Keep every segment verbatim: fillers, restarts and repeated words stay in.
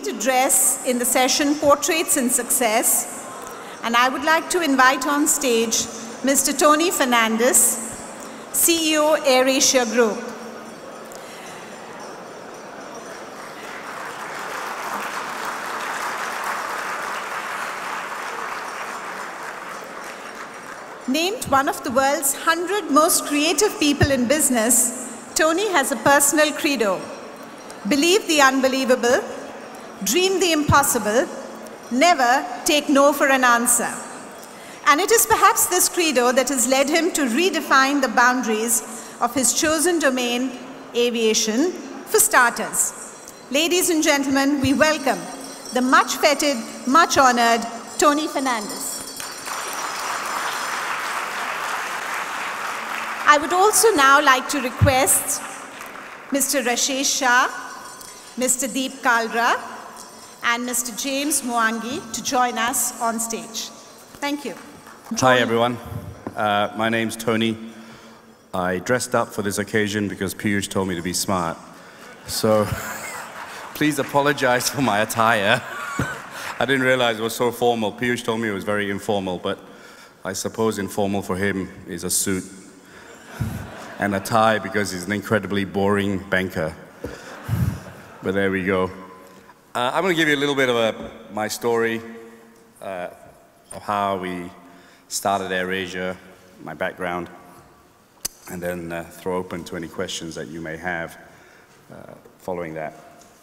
lead address in the session Portraits in Success, and I would like to invite on stage Mister Tony Fernandez, C E O AirAsia Group. Named one of the world's one hundred most creative people in business, Tony has a personal credo: believe the unbelievable, dream the impossible, never take no for an answer. And it is perhaps this credo that has led him to redefine the boundaries of his chosen domain, aviation, for starters. Ladies and gentlemen, we welcome the much feted, much honored Tony Fernandez. I would also now like to request Mister Rashesh Shah, Mister Deep Kalra, and Mister James Mwangi to join us on stage. Thank you. Hi, everyone. Uh, my name's Tony. I dressed up for this occasion because Piyush told me to be smart. So please apologize for my attire. I didn't realize it was so formal. Piyush told me it was very informal, but I suppose informal for him is a suit and a tie because he's an incredibly boring banker. But there we go. Uh, I'm going to give you a little bit of a, my story uh, of how we started AirAsia, my background, and then uh, throw open to any questions that you may have uh, following that.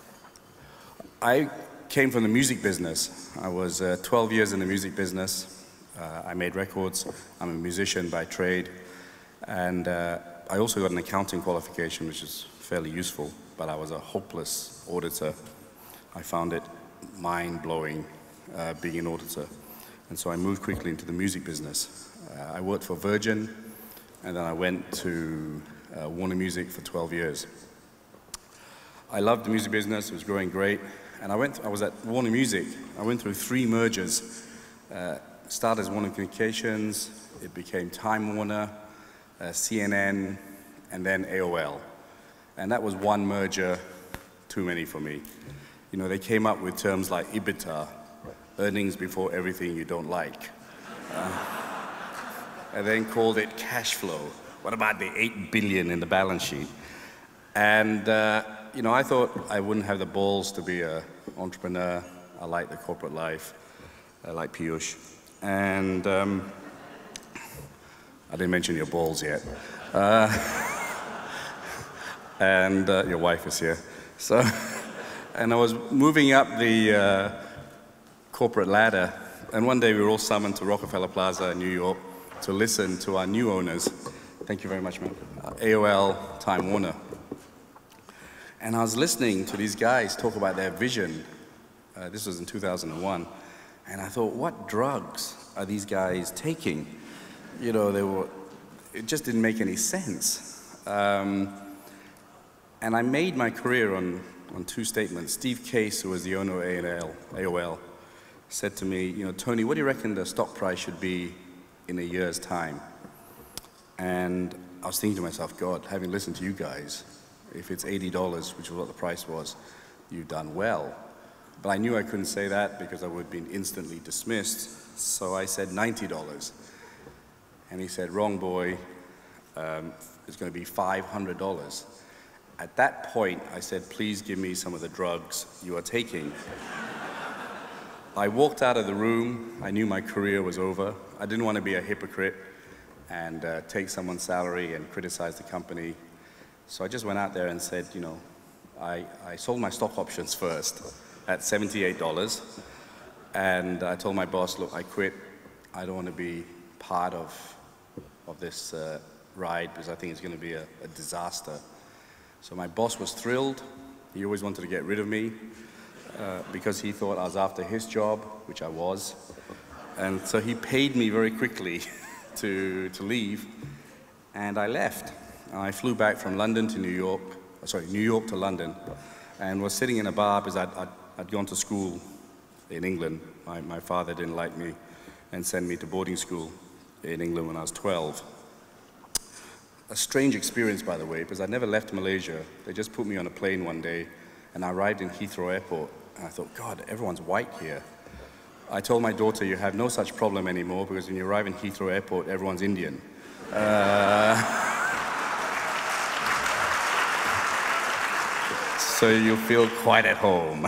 I came from the music business. I was uh, twelve years in the music business. Uh, I made records. I'm a musician by trade. And uh, I also got an accounting qualification, which is fairly useful, but I was a hopeless auditor. I found it mind-blowing uh, being an auditor. And so I moved quickly into the music business. Uh, I worked for Virgin, and then I went to uh, Warner Music for twelve years. I loved the music business. It was growing great. And I, went, I was at Warner Music. I went through three mergers. Uh, started as Warner Communications. It became Time Warner, uh, C N N, and then A O L. And that was one merger too many for me. You know, they came up with terms like EBITDA, earnings before everything you don't like. Uh, and then called it cash flow. What about the eight billion in the balance sheet? And, uh, you know, I thought I wouldn't have the balls to be an entrepreneur. I like the corporate life. I like Piyush. And um, I didn't mention your balls yet. Uh, and uh, your wife is here. So, and I was moving up the uh, corporate ladder, and one day we were all summoned to Rockefeller Plaza in New York to listen to our new owners. Thank you very much, man. Uh, A O L, Time Warner. And I was listening to these guys talk about their vision. Uh, this was in two thousand one. And I thought, what drugs are these guys taking? You know, they were, it just didn't make any sense. Um, and I made my career on, on two statements. Steve Case, who was the owner of A O L, said to me, you know, Tony, what do you reckon the stock price should be in a year's time? And I was thinking to myself, God, having listened to you guys, if it's eighty dollars, which was what the price was, you've done well. But I knew I couldn't say that because I would have been instantly dismissed. So I said ninety dollars. And he said, wrong, boy, um, it's going to be five hundred dollars. At that point, I said, please give me some of the drugs you are taking. I walked out of the room. I knew my career was over. I didn't want to be a hypocrite and uh, take someone's salary and criticize the company. So I just went out there and said, you know, I, I sold my stock options first at seventy-eight dollars. And I told my boss, look, I quit. I don't want to be part of, of this uh, ride because I think it's going to be a, a disaster. So my boss was thrilled. He always wanted to get rid of me uh, because he thought I was after his job, which I was. And so he paid me very quickly to, to leave, and I left. I flew back from London to New York, sorry, New York to London, and was sitting in a bar because I'd, I'd, I'd gone to school in England. My, my father didn't like me and sent me to boarding school in England when I was twelve. A strange experience, by the way, because I never left Malaysia. They just put me on a plane one day, and I arrived in Heathrow Airport, And I thought, God, everyone's white here. I told my daughter, you have no such problem anymore because when you arrive in Heathrow Airport, everyone's Indian. Uh, so you feel quite at home.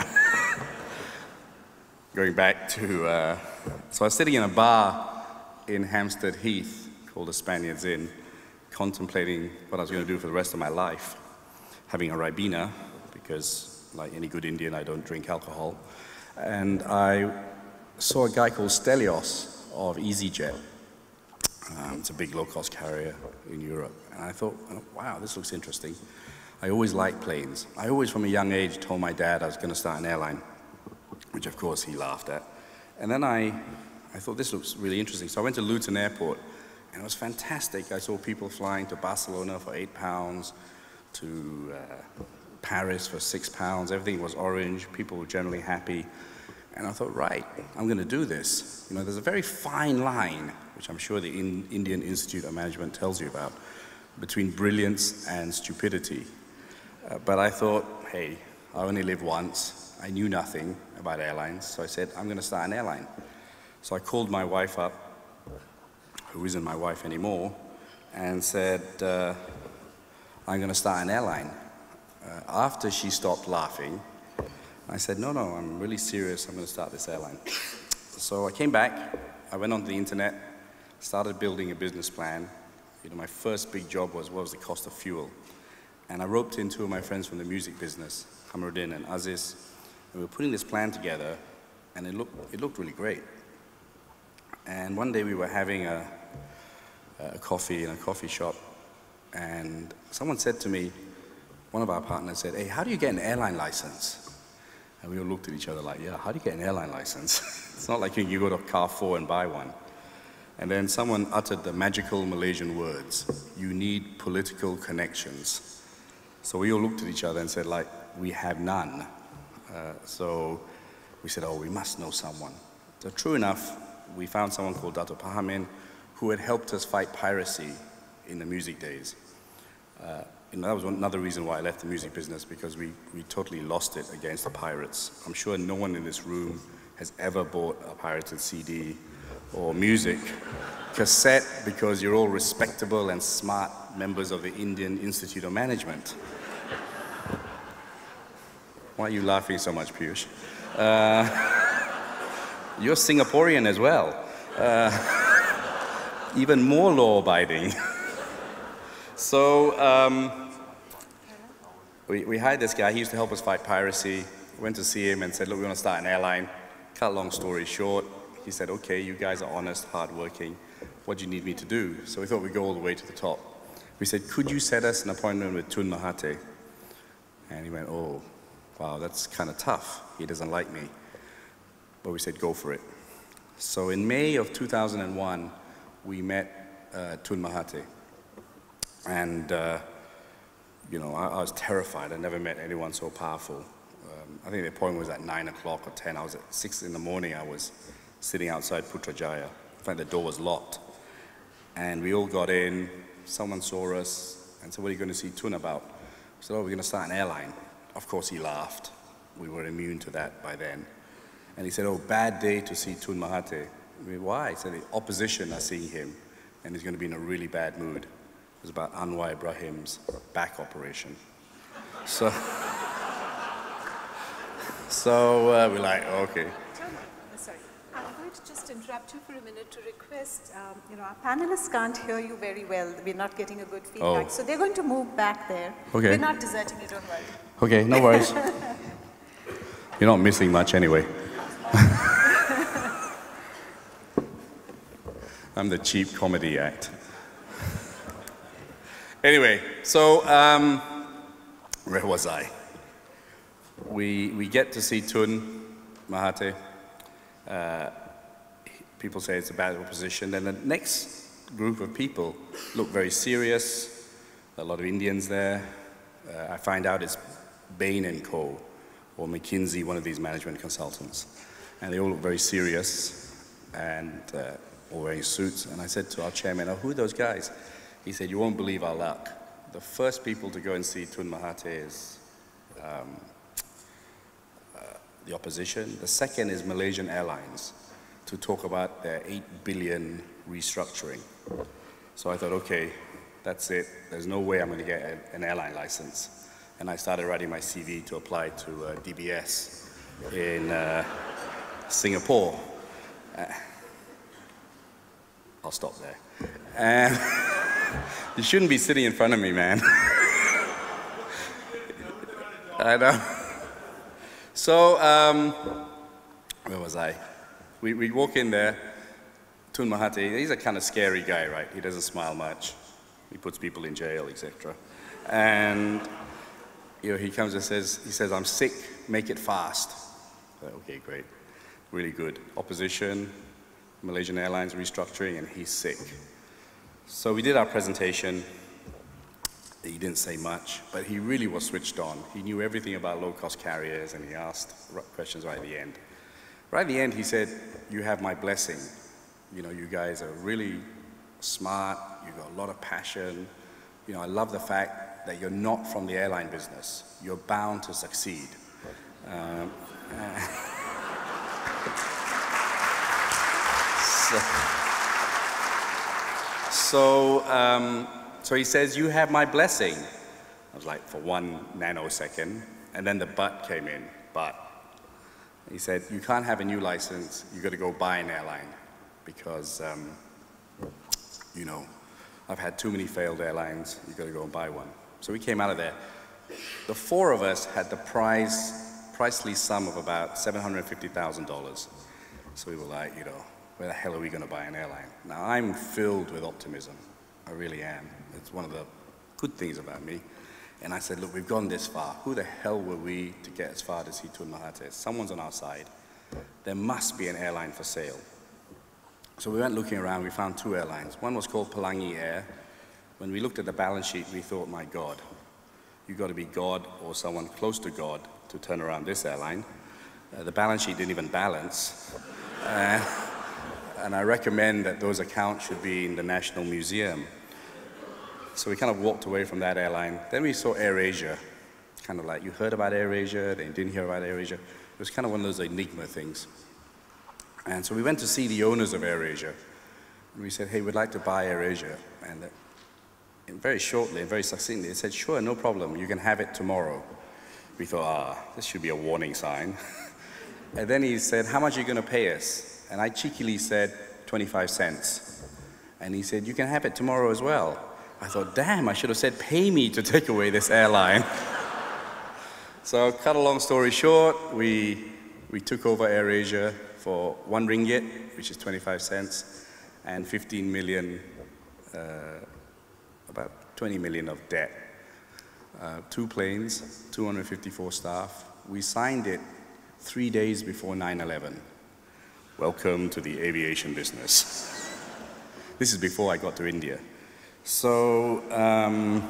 Going back to, uh, so I was sitting in a bar in Hampstead Heath called the Spaniards Inn, contemplating what I was going to do for the rest of my life, having a Ribena, because like any good Indian, I don't drink alcohol. And I saw a guy called Stelios of EasyJet. Um, it's a big low-cost carrier in Europe. And I thought, wow, this looks interesting. I always liked planes. I always, from a young age, told my dad I was going to start an airline, which of course he laughed at. And then I, I thought, this looks really interesting. So I went to Luton Airport, and it was fantastic. I saw people flying to Barcelona for eight pounds, to uh, Paris for six pounds. Everything was orange. People were generally happy. And I thought, right, I'm going to do this. You know, there's a very fine line, which I'm sure the in Indian Institute of Management tells you about, between brilliance and stupidity. Uh, but I thought, hey, I only live once. I knew nothing about airlines, so I said, I'm going to start an airline. So I called my wife up, who isn't my wife anymore, and said, uh, I'm going to start an airline. Uh, after she stopped laughing, I said, no, no, I'm really serious. I'm going to start this airline. So I came back. I went onto the internet, started building a business plan. You know, my first big job was, what was the cost of fuel? And I roped in two of my friends from the music business, Hamruddin and Aziz. And we were putting this plan together, and it looked, it looked really great. And one day we were having a, a coffee in a coffee shop, and someone said to me, one of our partners said, hey, how do you get an airline license? And we all looked at each other like, yeah, how do you get an airline license? It's not like you go to Carrefour and buy one. And then someone uttered the magical Malaysian words, you need political connections. So we all looked at each other and said, like, we have none. Uh, so we said, oh, we must know someone. So true enough, we found someone called Dato' Pahamin who had helped us fight piracy in the music days. Uh, and that was another reason why I left the music business, because we, we totally lost it against the pirates. I'm sure no one in this room has ever bought a pirated C D or music cassette because you're all respectable and smart members of the Indian Institute of Management. Why are you laughing so much, Piyush? Uh, you're Singaporean as well. Uh, even more law-abiding. So um, we, we hired this guy. He used to help us fight piracy. Went to see him and said, look, we want to start an airline. Cut a long story short, he said, okay, you guys are honest, hardworking. What do you need me to do? So we thought we'd go all the way to the top. We said, could you set us an appointment with Tun Mahathir? And he went, oh, wow, that's kind of tough. He doesn't like me. But we said, go for it. So in May of two thousand one, we met uh, Tun Mahathir. And, uh, you know, I, I was terrified. I never met anyone so powerful. Um, I think the appointment was at nine o'clock or ten. I was at six in the morning. I was sitting outside Putrajaya. In fact, the door was locked. And we all got in. Someone saw us and said, what are you going to see Tun about? I said, oh, we're going to start an airline. Of course, he laughed. We were immune to that by then. And he said, oh, bad day to see Tun Mahathir. I mean, why? He said, the opposition are seeing him, and he's going to be in a really bad mood. It was about Anwar Ibrahim's back operation. So, so uh, we're like, okay. Sorry, I'm going to just interrupt you for a minute to request, um, you know, our panelists can't hear you very well. We're not getting a good feedback. Oh. So they're going to move back there. Okay. We're not deserting you, don't worry. Okay, no worries. You're not missing much anyway. I'm the cheap comedy act. Anyway, so um, where was I? We, we get to see Tun Mahathir. Uh, people say it's a bad opposition. Then the next group of people look very serious. A lot of Indians there. Uh, I find out it's Bain and Co. or McKinsey, one of these management consultants. And they all look very serious and uh, all wearing suits. And I said to our chairman, oh, who are those guys? He said, you won't believe our luck. The first people to go and see Tun Mahathir is um, uh, the opposition. The second is Malaysian Airlines, to talk about their eight billion restructuring. So I thought, okay, that's it. There's no way I'm going to get a, an airline license. And I started writing my C V to apply to uh, D B S in uh, Singapore. Uh, I'll stop there. And you shouldn't be sitting in front of me, man. I know. So, um, where was I? We, we walk in there, Tun Mahathir, he's a kind of scary guy, right? He doesn't smile much. He puts people in jail, et cetera. And you know, he comes and says, he says, I'm sick, make it fast. Like, okay, great, really good. Opposition, Malaysian Airlines restructuring, and he's sick. So we did our presentation. He didn't say much, but he really was switched on. He knew everything about low-cost carriers, and he asked questions right at the end. Right at the end, he said, you have my blessing. You know, you guys are really smart, you've got a lot of passion. You know, I love the fact that you're not from the airline business. You're bound to succeed. Um, uh, so, so, um, so he says, you have my blessing. I was like, for one nanosecond, and then the but came in, but. He said, you can't have a new license, you got to go buy an airline, because, um, you know, I've had too many failed airlines, you got to go and buy one. So we came out of there. The four of us had the price, pricely sum of about seven hundred fifty thousand dollars. So we were like, you know, where the hell are we going to buy an airline? Now, I'm filled with optimism. I really am. It's one of the good things about me. And I said, look, we've gone this far. Who the hell were we to get as far as Tun Mahathir? Someone's on our side. There must be an airline for sale. So we went looking around, we found two airlines. One was called Pelangi Air. When we looked at the balance sheet, we thought, my God, you've got to be God or someone close to God to turn around this airline. Uh, the balance sheet didn't even balance. Uh, and I recommend that those accounts should be in the National Museum. So we kind of walked away from that airline. Then we saw AirAsia. Kind of like, you heard about AirAsia, then you didn't hear about AirAsia. It was kind of one of those enigma things. And so we went to see the owners of AirAsia. And we said, hey, we'd like to buy AirAsia. And, and very shortly and very succinctly, they said, sure, no problem, you can have it tomorrow. We thought, ah, this should be a warning sign. And then he said, how much are you going to pay us? And I cheekily said, twenty-five cents. And he said, you can have it tomorrow as well. I thought, damn, I should have said, pay me to take away this airline. So, cut a long story short, we, we took over AirAsia for one ringgit, which is twenty-five cents, and fifteen million, uh, about twenty million of debt. Uh, two planes, two hundred fifty-four staff. We signed it three days before nine eleven. Welcome to the aviation business. This is before I got to India. So, um,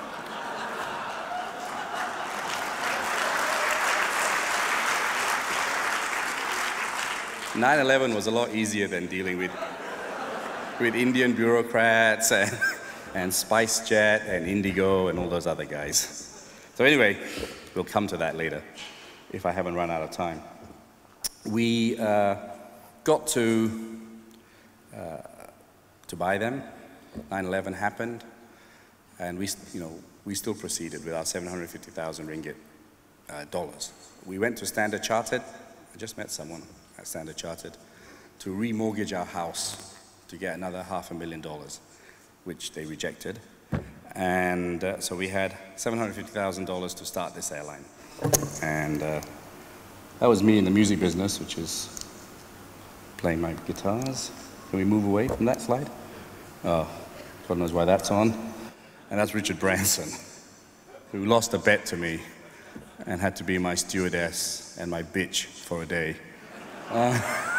nine eleven was a lot easier than dealing with, with Indian bureaucrats and, and SpiceJet and Indigo and all those other guys. So anyway, we'll come to that later, if I haven't run out of time. We uh, got to, uh, to buy them. nine eleven happened, and we, you know, we still proceeded with our seven hundred fifty thousand ringgit uh, dollars. We went to Standard Chartered. I just met someone at Standard Chartered to remortgage our house to get another half a million dollars, which they rejected. And uh, so we had seven hundred fifty thousand dollars to start this airline. And uh, that was me in the music business, which is playing my guitars. Can we move away from that slide? Oh, God knows why that's on. And that's Richard Branson, who lost a bet to me and had to be my stewardess and my bitch for a day. Uh,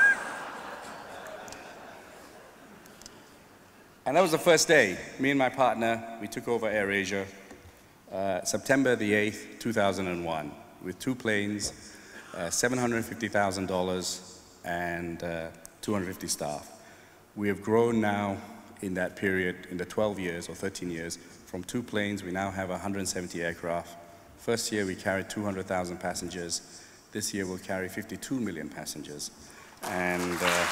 and that was the first day. Me and my partner, we took over AirAsia, uh, September the eighth, two thousand one, with two planes, uh, seven hundred fifty thousand dollars, and uh, two hundred fifty staff. We have grown now in that period, in the twelve years or thirteen years, from two planes, we now have one hundred seventy aircraft. First year, we carried two hundred thousand passengers. This year we'll carry fifty-two million passengers. And uh,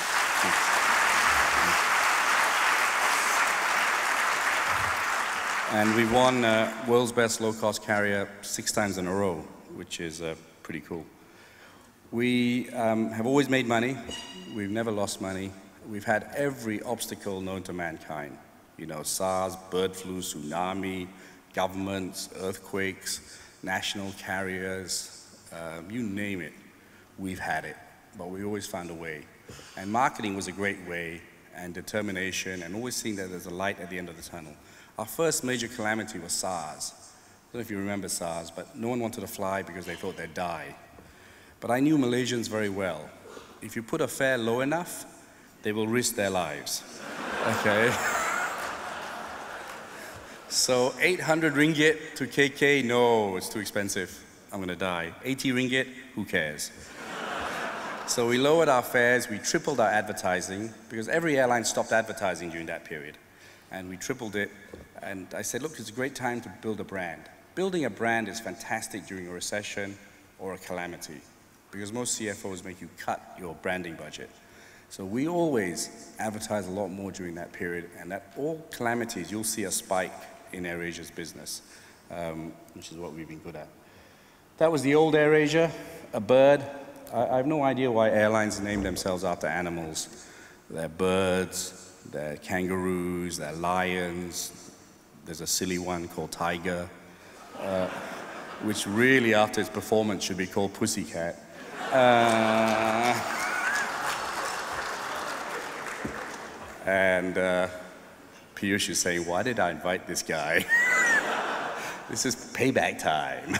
and we won uh, World's Best Low-Cost Carrier six times in a row, which is uh, pretty cool. We um, have always made money. We've never lost money. We've had every obstacle known to mankind. You know, SARS, bird flu, tsunami, governments, earthquakes, national carriers, um, you name it, we've had it. But we always found a way. And marketing was a great way, and determination, and always seeing that there's a light at the end of the tunnel. Our first major calamity was SARS. I don't know if you remember SARS, but no one wanted to fly because they thought they'd die. But I knew Malaysians very well. If you put a fare low enough, they will risk their lives, okay? So eight hundred ringgit to K K, no, it's too expensive. I'm gonna die. eighty ringgit, who cares? So we lowered our fares, we tripled our advertising, because every airline stopped advertising during that period. And we tripled it, and I said, look, it's a great time to build a brand. Building a brand is fantastic during a recession or a calamity, because most C F Os make you cut your branding budget. So we always advertise a lot more during that period, and at all calamities, you'll see a spike in AirAsia's business, um, which is what we've been good at. That was the old AirAsia, a bird. I, I have no idea why airlines name themselves after animals. They're birds, they're kangaroos, they're lions. There's a silly one called Tiger, uh, which really, after its performance, should be called Pussycat. Uh, and uh, Piyush is saying, why did I invite this guy? This is payback time.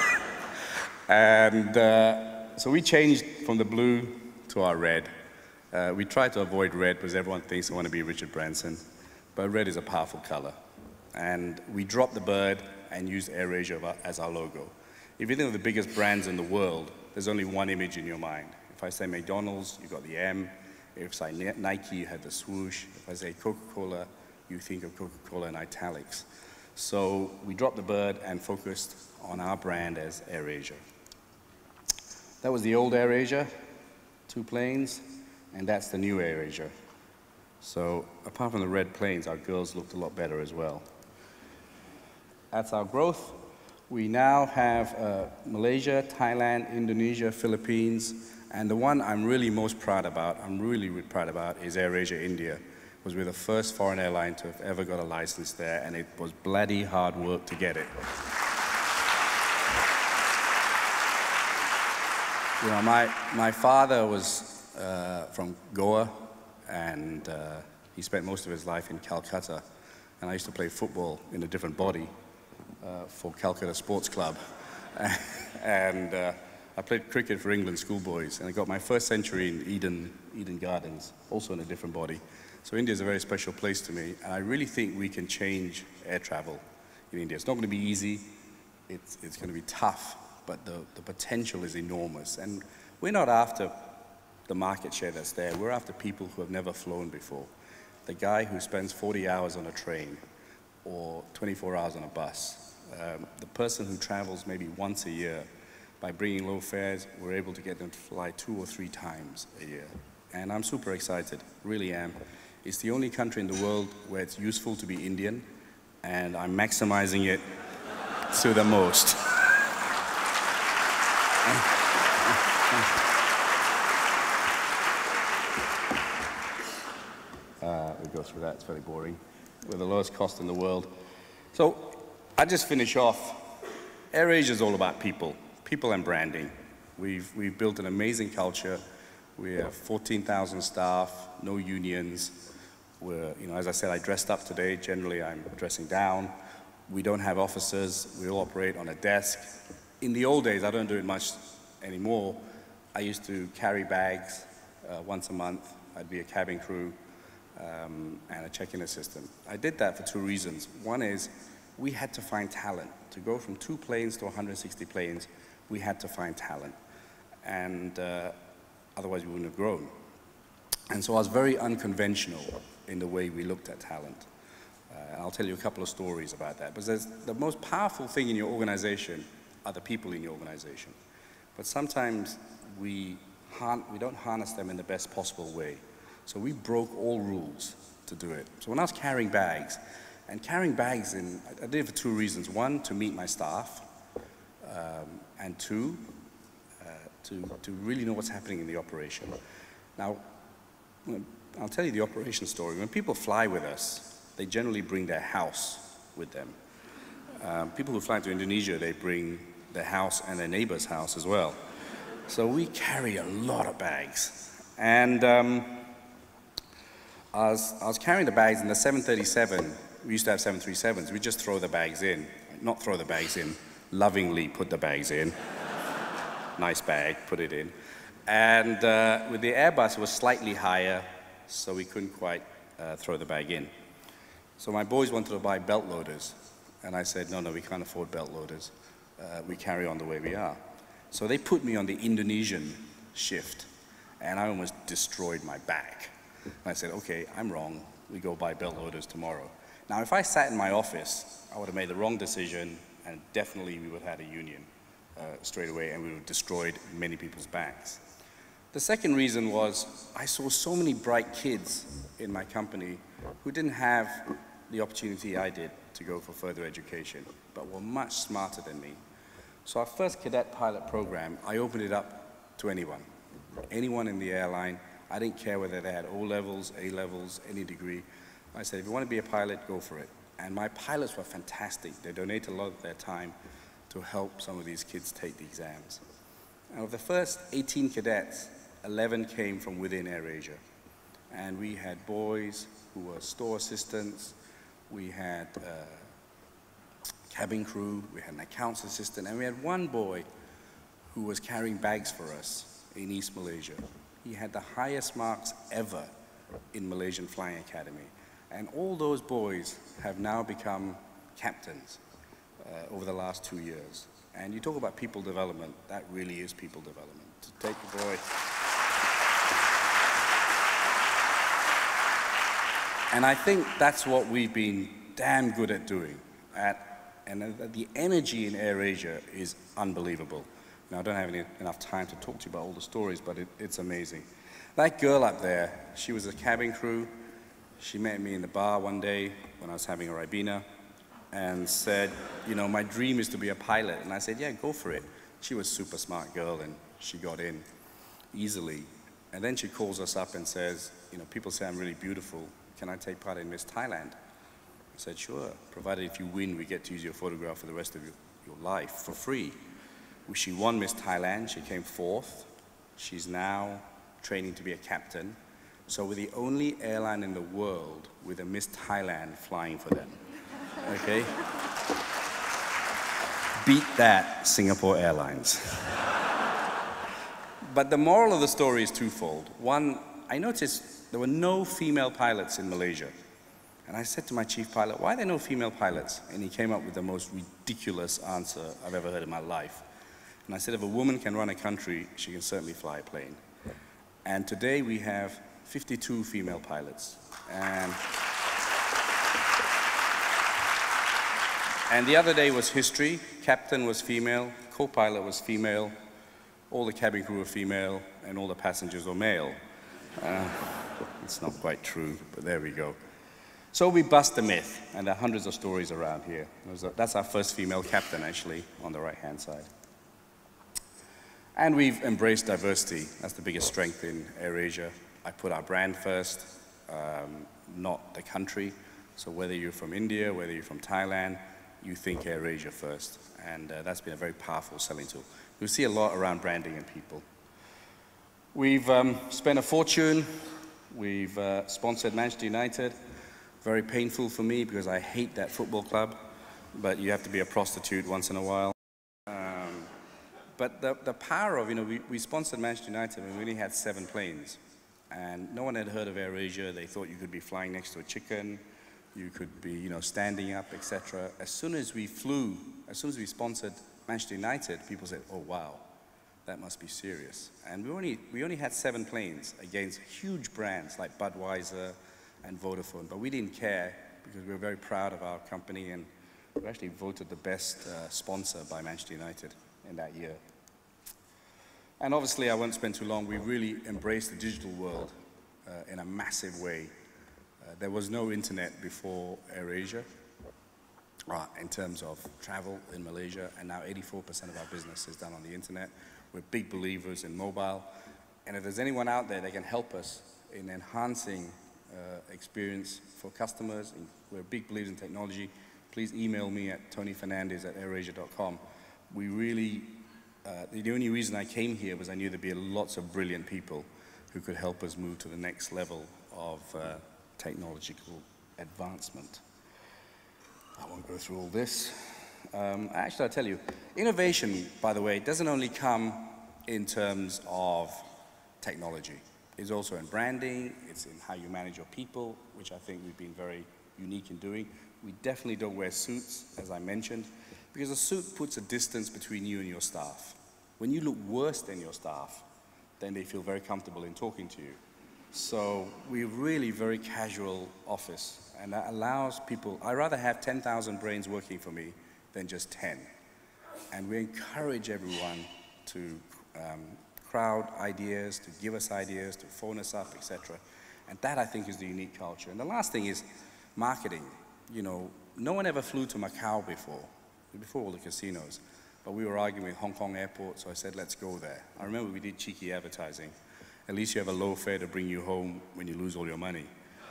And uh, so we changed from the blue to our red. Uh, we try to avoid red because everyone thinks we want to be Richard Branson, but red is a powerful color. And we dropped the bird and used AirAsia as our logo. If you think of the biggest brands in the world, there's only one image in your mind. If I say McDonald's, you've got the M. If I say Nike, you have the swoosh. If I say Coca-Cola, you think of Coca-Cola in italics. So we dropped the bird and focused on our brand as AirAsia. That was the old AirAsia, two planes, and that's the new AirAsia. So apart from the red planes, our girls looked a lot better as well. That's our growth. We now have uh, Malaysia, Thailand, Indonesia, Philippines, and the one I'm really most proud about, I'm really, really proud about, is AirAsia India, because we're the first foreign airline to have ever got a license there, and it was bloody hard work to get it. You know, my, my father was uh, from Goa, and uh, he spent most of his life in Calcutta, and I used to play football in a different body uh, for Calcutta Sports Club. And uh, I played cricket for England schoolboys, and I got my first century in Eden, Eden Gardens, also in a different body. So India is a very special place to me, and I really think we can change air travel in India. It's not going to be easy, it's, it's going to be tough, but the, the potential is enormous. And we're not after the market share that's there, we're after people who have never flown before. The guy who spends forty hours on a train or twenty-four hours on a bus, um, the person who travels maybe once a year. By bringing low fares, we're able to get them to fly two or three times a year. And I'm super excited, really am. It's the only country in the world where it's useful to be Indian, and I'm maximizing it to the most. Uh, we go through that, it's very boring. We're the lowest cost in the world. So, I'll just finish off. AirAsia is all about people. People and branding. We've, we've built an amazing culture. We have fourteen thousand staff, no unions. We're, you know, as I said, I dressed up today. Generally, I'm dressing down. We don't have officers. We all operate on a desk. In the old days, I don't do it much anymore. I used to carry bags uh, once a month. I'd be a cabin crew um, and a check-in assistant. I did that for two reasons. One is we had to find talent. To go from two planes to one hundred sixty planes, we had to find talent, and uh, otherwise we wouldn't have grown. And so I was very unconventional in the way we looked at talent. Uh, and I'll tell you a couple of stories about that. But there's, the most powerful thing in your organization are the people in your organization. but sometimes we, we don't harness them in the best possible way. So we broke all rules to do it. So when I was carrying bags, and carrying bags, in, I did it for two reasons. One, to meet my staff, um, and two, uh, to, to really know what's happening in the operation. Now, I'll tell you the operation story. When people fly with us, they generally bring their house with them. Um, people who fly to Indonesia, they bring their house and their neighbor's house as well. So we carry a lot of bags. And um, I, was, I was carrying the bags in the seven thirty-seven. We used to have seven thirty-sevens. We just throw the bags in. Not throw the bags in, lovingly put the bags in. Nice bag, put it in. And uh, with the Airbus, it was slightly higher, so we couldn't quite uh, throw the bag in. So my boys wanted to buy belt loaders. And I said, no, no, we can't afford belt loaders. Uh, we carry on the way we are. So they put me on the Indonesian shift, and I almost destroyed my back. And I said, okay, I'm wrong. We go buy belt loaders tomorrow. Now, if I sat in my office, I would have made the wrong decision, and definitely we would have had a union uh, straight away, and we would have destroyed many people's backs. The second reason was I saw so many bright kids in my company who didn't have the opportunity I did to go for further education, but were much smarter than me. So our first cadet pilot program, I opened it up to anyone. Anyone in the airline. I didn't care whether they had O levels, A levels, any degree. I said, if you want to be a pilot, go for it. And my pilots were fantastic. They donated a lot of their time to help some of these kids take the exams. And of the first eighteen cadets, eleven came from within AirAsia. And we had boys who were store assistants, we had uh, cabin crew, we had an accounts assistant, and we had one boy who was carrying bags for us in East Malaysia. He had the highest marks ever in Malaysian Flying Academy. And all those boys have now become captains uh, over the last two years. And you talk about people development, that really is people development. To take a boy. And I think that's what we've been damn good at doing. At, and the energy in AirAsia is unbelievable. Now, I don't have any, enough time to talk to you about all the stories, but it, it's amazing. That girl up there, she was a cabin crew. She met me in the bar one day when I was having a Ribena and said, you know, my dream is to be a pilot. And I said, yeah, go for it. She was a super smart girl, and she got in easily. And then she calls us up and says, you know, people say I'm really beautiful. Can I take part in Miss Thailand? I said, sure, provided if you win, we get to use your photograph for the rest of your, your life for free. She won Miss Thailand, she came fourth. She's now training to be a captain. So we're the only airline in the world with a Miss Thailand flying for them, okay? Beat that, Singapore Airlines. But the moral of the story is twofold. One, I noticed there were no female pilots in Malaysia. And I said to my chief pilot, why are there no female pilots? And he came up with the most ridiculous answer I've ever heard in my life. And I said, if a woman can run a country, she can certainly fly a plane. And today we have fifty-two female pilots. And, and the other day was history. Captain was female, co-pilot was female, all the cabin crew were female, and all the passengers were male. Uh, it's not quite true, but there we go. So we bust the myth, and there are hundreds of stories around here. That's our first female captain, actually, on the right-hand side. And we've embraced diversity. That's the biggest strength in AirAsia. I put our brand first, um, not the country. So whether you're from India, whether you're from Thailand, you think AirAsia first. And uh, that's been a very powerful selling tool. You'll see a lot around branding and people. We've um, spent a fortune. We've uh, sponsored Manchester United. Very painful for me because I hate that football club, but you have to be a prostitute once in a while. Um, but the, the power of, you know, we, we sponsored Manchester United and we only had seven planes. And no one had heard of AirAsia. They thought you could be flying next to a chicken, you could be, you know, standing up, et cetera. As soon as we flew, as soon as we sponsored Manchester United, people said, oh, wow, that must be serious. And we only, we only had seven planes against huge brands like Budweiser and Vodafone, but we didn't care because we were very proud of our company, and we actually voted the best uh, sponsor by Manchester United in that year. And obviously, I won't spend too long, we really embraced the digital world uh, in a massive way. Uh, there was no internet before AirAsia uh, in terms of travel in Malaysia, and now eighty-four percent of our business is done on the internet. We're big believers in mobile, and if there's anyone out there that can help us in enhancing uh, experience for customers, and we're big believers in technology, please email me at tony fernandez at airasia dot com. We really, uh, the only reason I came here was I knew there'd be lots of brilliant people who could help us move to the next level of uh, technological advancement. I won't go through all this. Um, actually, I'll tell you, innovation, by the way, doesn't only come in terms of technology. It's also in branding, it's in how you manage your people, which I think we've been very unique in doing. We definitely don't wear suits, as I mentioned, because a suit puts a distance between you and your staff. When you look worse than your staff, then they feel very comfortable in talking to you. So we're really very casual office, and that allows people, I'd rather have ten thousand brains working for me than just ten. And we encourage everyone to um, crowd ideas, to give us ideas, to phone us up, et cetera. And that, I think, is the unique culture. And the last thing is marketing. You know, no one ever flew to Macau before, before all the casinos. But we were arguing with Hong Kong Airport, so I said, let's go there. I remember we did cheeky advertising. At least you have a low fare to bring you home when you lose all your money.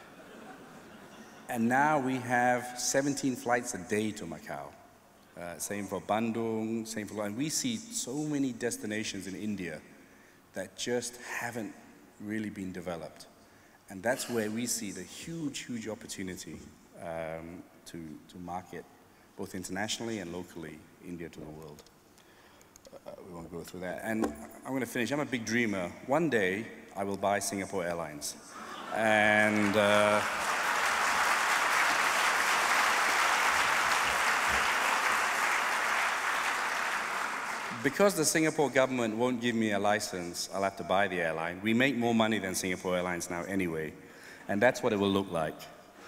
And now we have seventeen flights a day to Macau. Uh, same for Bandung, same for... And we see so many destinations in India that just haven't really been developed. And that's where we see the huge, huge opportunity um, to, to market, both internationally and locally, India to the world. Uh, we won't go through that. And I'm going to finish. I'm a big dreamer. One day, I will buy Singapore Airlines. And... Uh, because the Singapore government won't give me a license, I'll have to buy the airline. We make more money than Singapore Airlines now anyway, and that's what it will look like.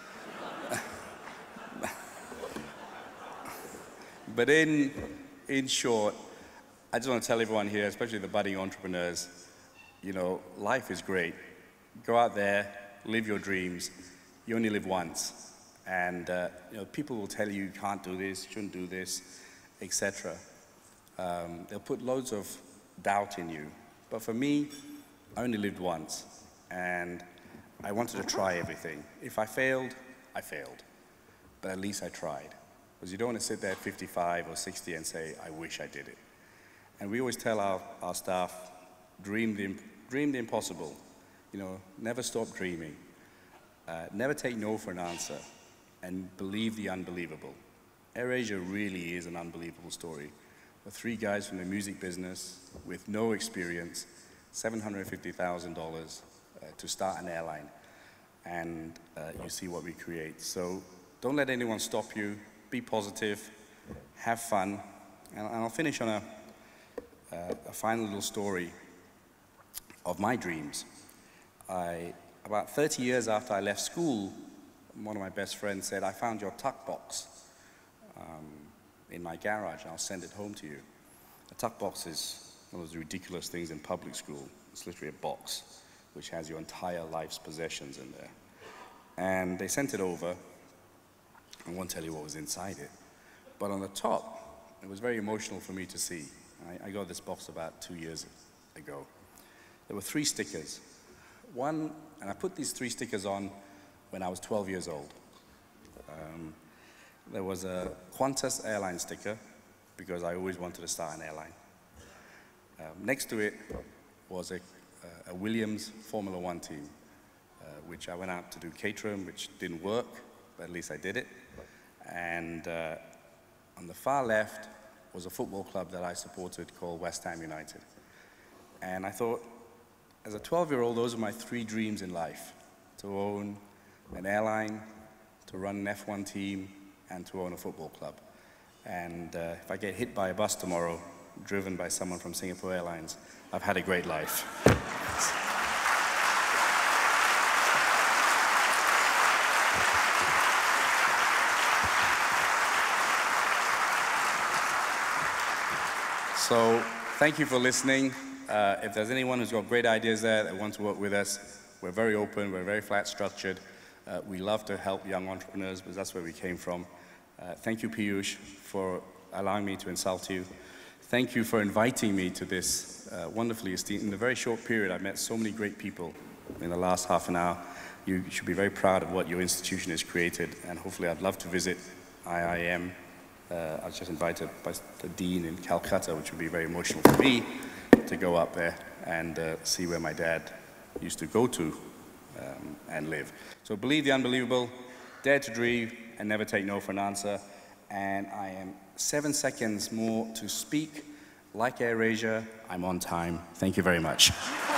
But in, in short, I just want to tell everyone here, especially the budding entrepreneurs, you know, life is great. Go out there, live your dreams. You only live once. And uh, you know, people will tell you you can't do this, you shouldn't do this, et cetera. Um, they'll put loads of doubt in you. But for me, I only lived once, and I wanted to try everything. If I failed, I failed. But at least I tried. Because you don't want to sit there at fifty-five or sixty and say, I wish I did it. And we always tell our, our staff, dream the, dream the impossible. You know, never stop dreaming. Uh, never take no for an answer. And believe the unbelievable. AirAsia really is an unbelievable story. The three guys from the music business with no experience, seven hundred fifty thousand dollars uh, to start an airline. And uh, you see what we create. So don't let anyone stop you. Be positive. Have fun. And I'll finish on a, uh, a final little story of my dreams. I, about thirty years after I left school, one of my best friends said, I found your tuck box. Um, in my garage, and I'll send it home to you. A tuck box is one of those ridiculous things in public school. It's literally a box which has your entire life's possessions in there. And they sent it over. I won't tell you what was inside it. But on the top, it was very emotional for me to see. I, I got this box about two years ago. There were three stickers. One, and I put these three stickers on when I was twelve years old. Um, There was a Qantas airline sticker, because I always wanted to start an airline. Um, next to it was a, a Williams Formula One team, uh, which I went out to do Caterham, which didn't work, but at least I did it. And uh, on the far left was a football club that I supported called West Ham United. And I thought, as a twelve-year-old, those are my three dreams in life: to own an airline, to run an F one team, and to own a football club. And uh, if I get hit by a bus tomorrow, driven by someone from Singapore Airlines, I've had a great life. So, thank you for listening. Uh, if there's anyone who's got great ideas there that wants to work with us, we're very open, we're very flat structured. Uh, we love to help young entrepreneurs, because that's where we came from. Uh, thank you, Piyush, for allowing me to insult you. Thank you for inviting me to this uh, wonderfully esteemed. In a very short period, I met so many great people in the last half an hour. You should be very proud of what your institution has created, and hopefully I'd love to visit I I M. Uh, I was just invited by the Dean in Calcutta, which would be very emotional for me to go up there and uh, see where my dad used to go to um, and live. So believe the unbelievable, dare to dream, and never take no for an answer. And I am seven seconds more to speak. Like AirAsia, I'm on time. Thank you very much.